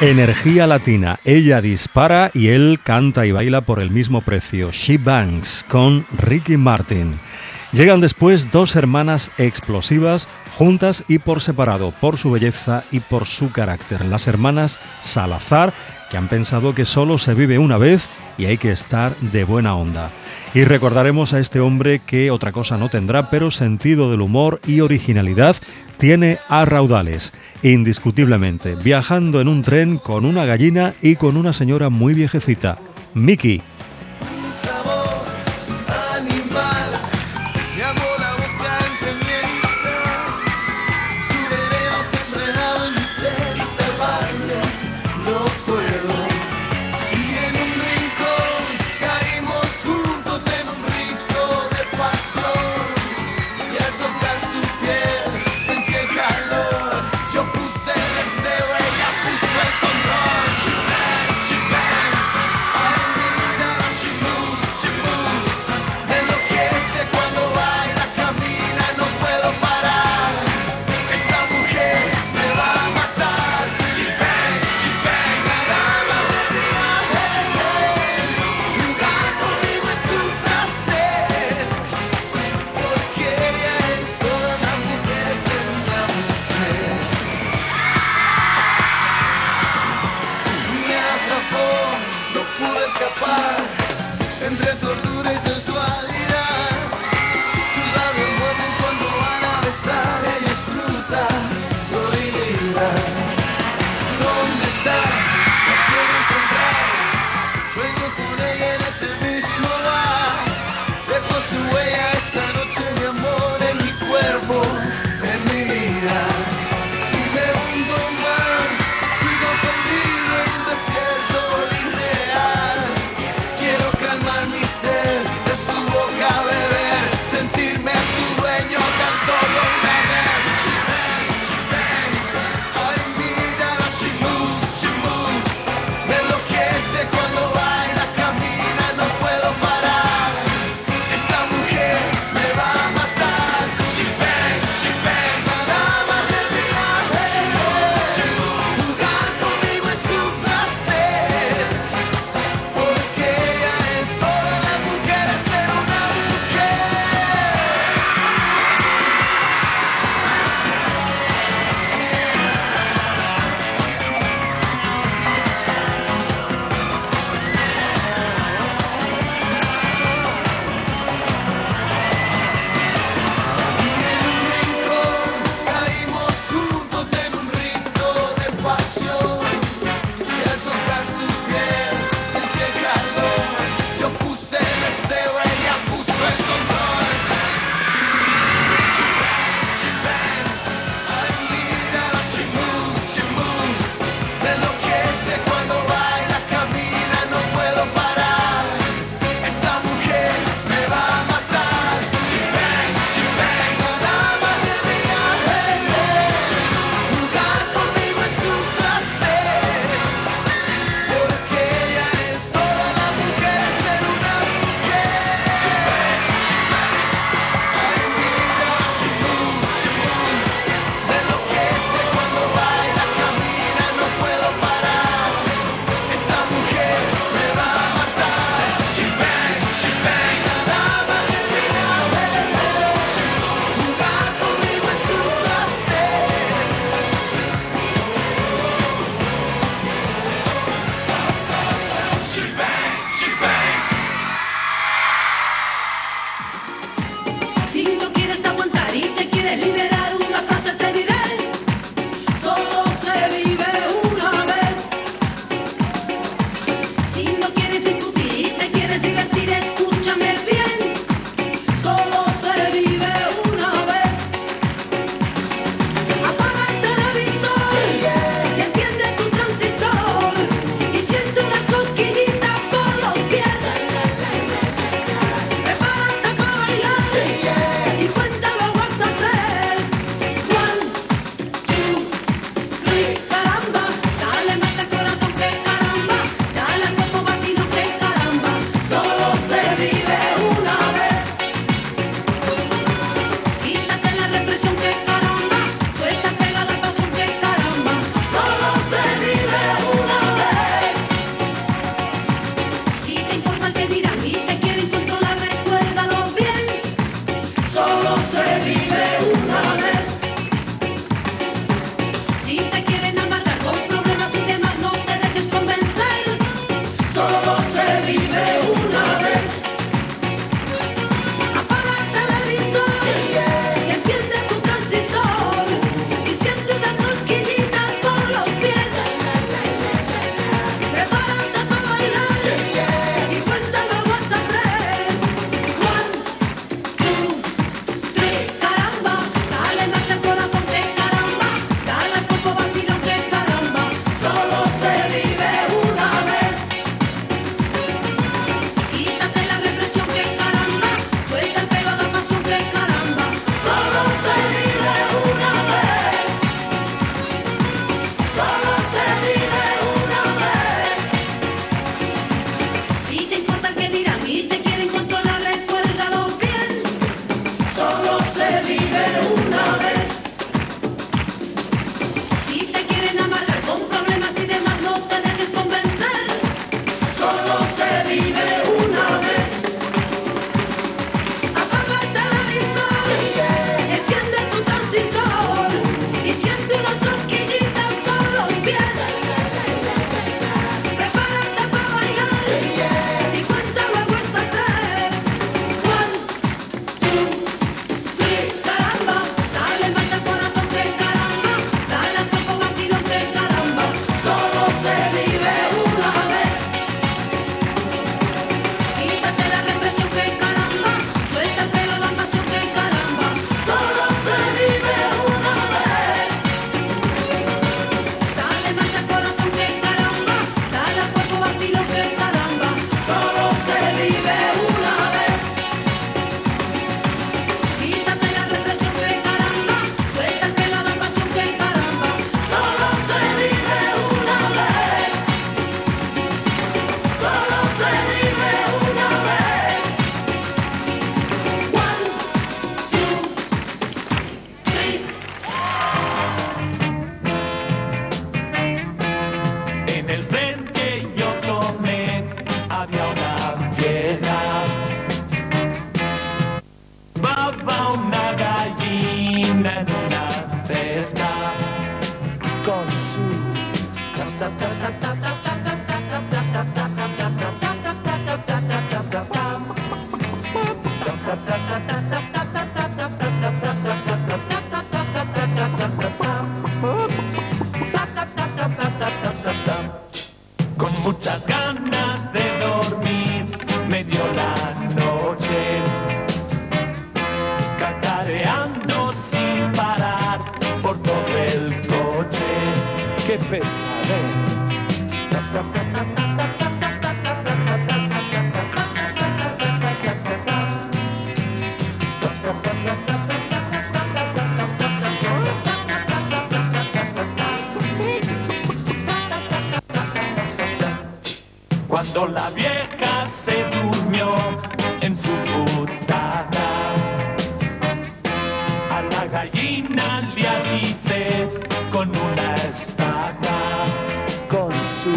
Energía latina. Ella dispara y él canta y baila por el mismo precio. She Bangs con Ricky Martin. Llegan después dos hermanas explosivas, juntas y por separado, por su belleza y por su carácter. Las hermanas Salazar, que han pensado que solo se vive una vez y hay que estar de buena onda. Y recordaremos a este hombre que otra cosa no tendrá, pero sentido del humor y originalidad tiene a raudales, indiscutiblemente, viajando en un tren con una gallina y con una señora muy viejecita, Mickey. muchas ganas de dormir, me dio la noche, cacareando sin parar por todo el coche. ¡Qué pesadez! Cuando la vieja se durmió en su butaca, a la gallina le avisé con una estaca, con su